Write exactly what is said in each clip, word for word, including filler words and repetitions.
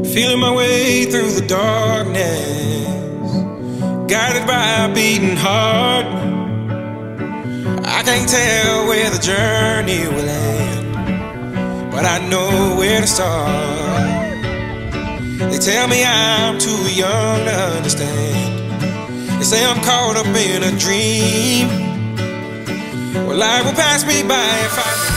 Feeling my way through the darkness, guided by a beating heart. I can't tell where the journey will end, but I know where to start. They tell me I'm too young to understand. They say I'm caught up in a dream. Well, life will pass me by if I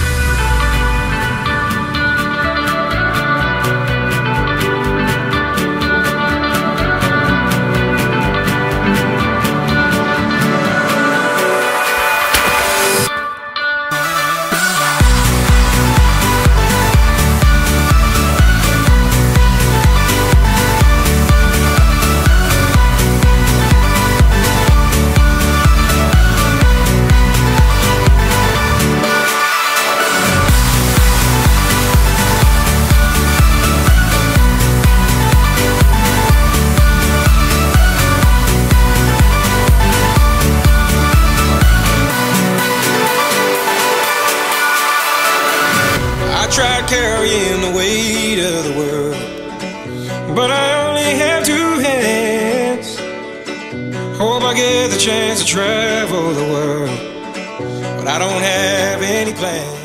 tried carrying the weight of the world, but I only have two hands. Hope I get the chance to travel the world, but I don't have any plans.